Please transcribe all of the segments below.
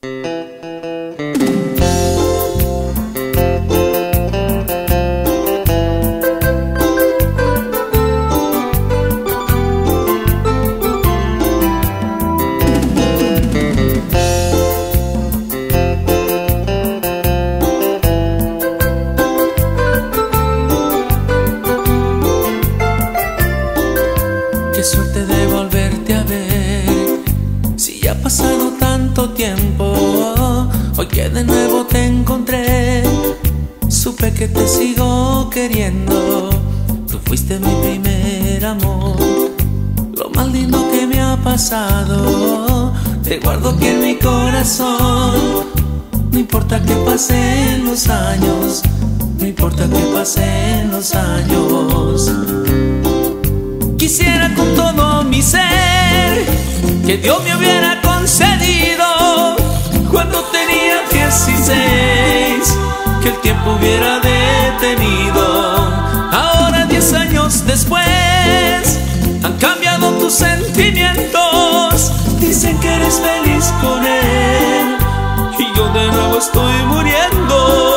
Qué suerte de volverte a ver, si ya ha pasado tanto tiempo. Hoy que de nuevo te encontré, supe que te sigo queriendo. Tú fuiste mi primer amor, lo más lindo que me ha pasado. Te guardo aquí en mi corazón, no importa que pasen los años, no importa que pasen los años. Quisiera con todo mi ser que Dios me hubiera concedido cuando tenía 16, que el tiempo hubiera detenido. Ahora 10 años después han cambiado tus sentimientos. Dicen que eres feliz con él y yo de nuevo estoy muriendo.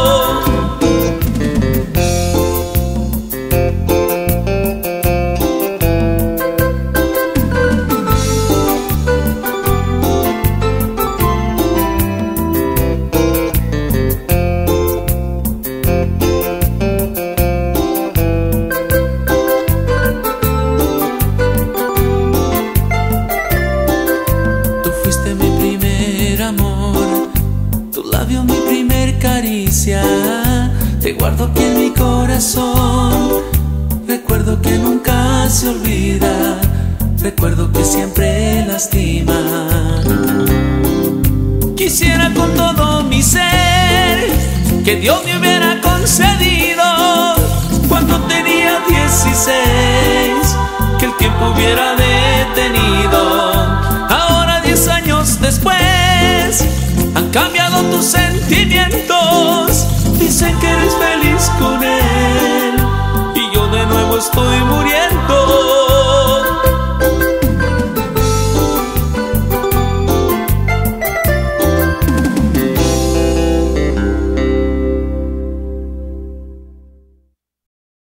Mi primer caricia, te guardo aquí en mi corazón. Recuerdo que nunca se olvida, recuerdo que siempre lastima. Quisiera con todo mi ser que Dios me hubiera concedido cuando tenía 16, que el tiempo hubiera detenido. Ahora 10 años después han cambiado tus sentimientos. Dicen que eres feliz con él y yo de nuevo estoy muriendo.